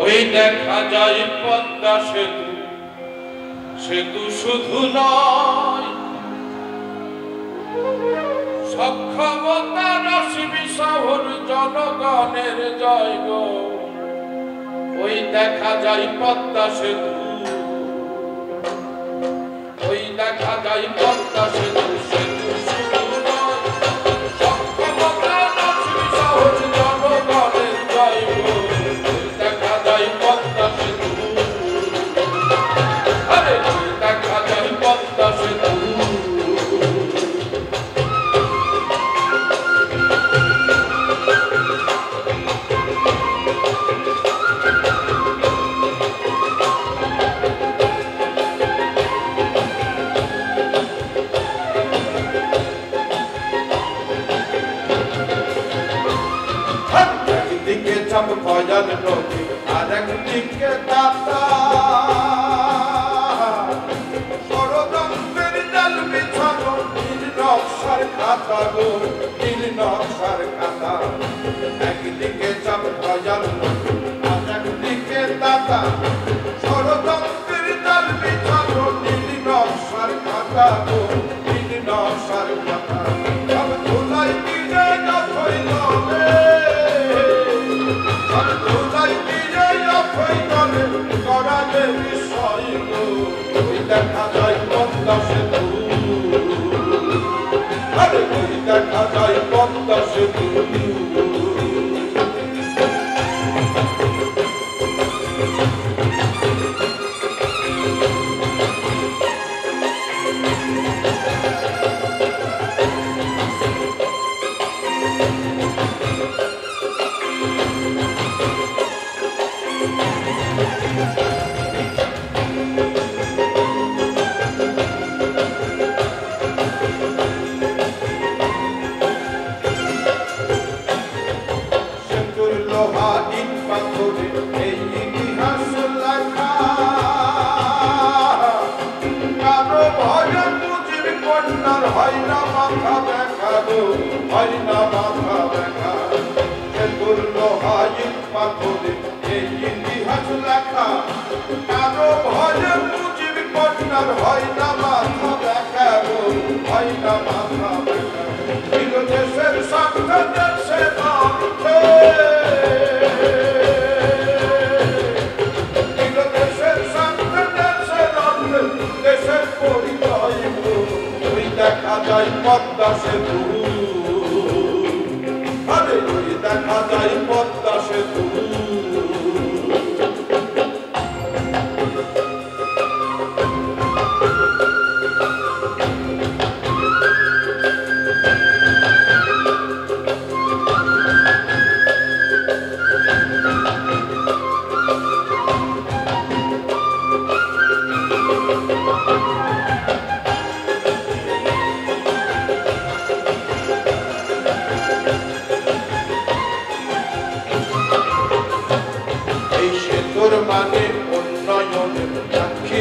ওই দেখা যায় পদ্মা সেতু, সেতু শুধু নয় সক্ষমতার শহর জনগণের জয়গ। ওই দেখা যায় পদ্মা সেতু, ওই দেখা যায় পদ্মা সেতু, সেতু শুধু নয় সক্ষমতার শহর জনগণের জয়গ। ওই দেখা যায় পদ্মা সেতু, আরে ওই দেখা যায় পদ্মা সেতু। ভজন নদী আর একদিকে দাতা ষড়যন্ত্রের জাল বিছানো নীল নকশার খাতা গো, নীল নকশার খাতা। একদিকে চাপ ভজন নদী আর একদিকে দাতা ষড়যন্ত্রের জাল বিছানো নীল নকশার খাতা গো, নীল নকশার খাতা। সব ধুলাই দিলে যতই নবে, দেখা যায় পদ্মা সেতু, আরে ওই দেখা যায় পদ্মা সেতু। হয় না মাথা দেখা গো, হয় না মাথা দেখা। সেতুর লোহা ইট পাথরে এই ইতিহাস লেখা, কারো ভয়ে মুজিব কন্যার হয় না মাথা দেখা গো, হয় না মাথা দেখা। দেশের স্বার্থে দেশের অর্থে, দেশের স্বার্থে দেশের অর্থে দেশের পরিচয় দেখা যায় পদ্মা সেতু, আরে ওই দেখা যায় পদ্মা সেতু। মানে উন্নয়নের সাক্ষী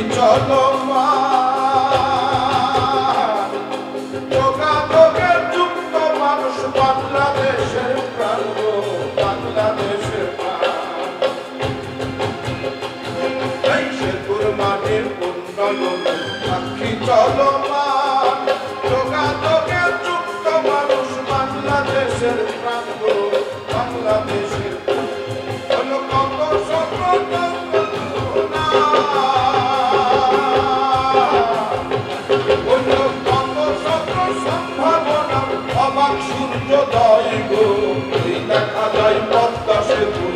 চলমান, যোগাযোগের যুক্ত মানুষ বাংলাদেশের প্রাণ, বাংলাদেশের প্রাণ। এই সেতুর মানে উন্নয়নের সাক্ষী চলমান, যোগাযোগের যুক্ত মানুষ বাংলাদেশের প্রাণ, বাংলাদেশের সূর্যোদয় গো। ওই দেখা যায় পদ্মা সেতু,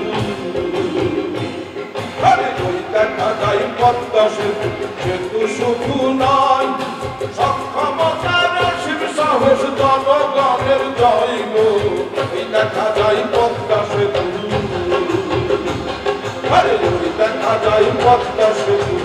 আরে ওই দেখা যায় পদ্মা সেতু। সেতু শুধু নয় সক্ষমতার শিব সাহস জনগণের জয় গো। ওই দেখা যায় পদ্মা সেতু, আরে ওই দেখা যায় পদ্মা সেতু।